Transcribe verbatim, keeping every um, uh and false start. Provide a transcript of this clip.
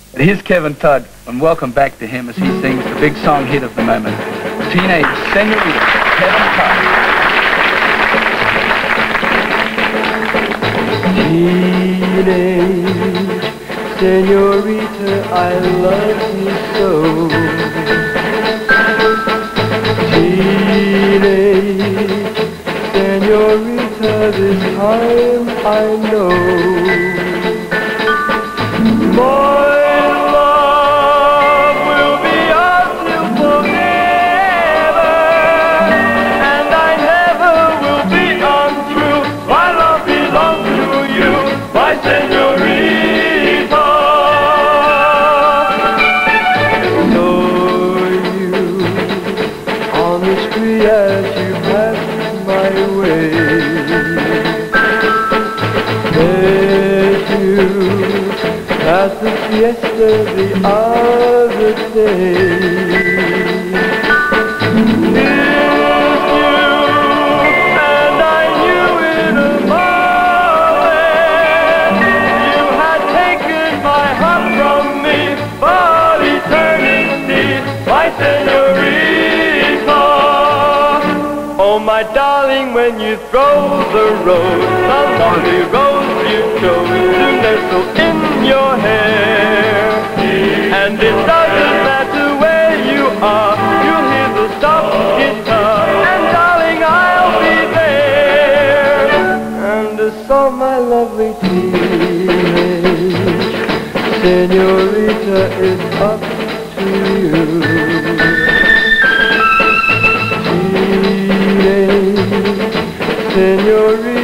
Here's Kevin Todd, and welcome back to him as he sings the big song hit of the moment, Teenage Senorita, Kevin Todd. Teenage Senorita, I love you so. Teenage Senorita, this time I know. My love will be yours till forever, and I never will be untrue. My love belongs to you, my senorita. Know you on the street as you pass my way. Met you at the fiesta the other day. Missed you, and I knew in a moment you had taken my heart from me for eternity, my senorita. Oh, my darling, when you throw the rose, the lovely rose you chose to nestle in your hair, and it doesn't matter where you are, you'll hear the soft guitar, and darling, I'll be there. And so my lovely teenage senorita is up to you. Teenage senorita.